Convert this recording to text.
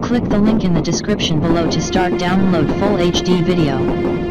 Click the link in the description below to start download full HD video.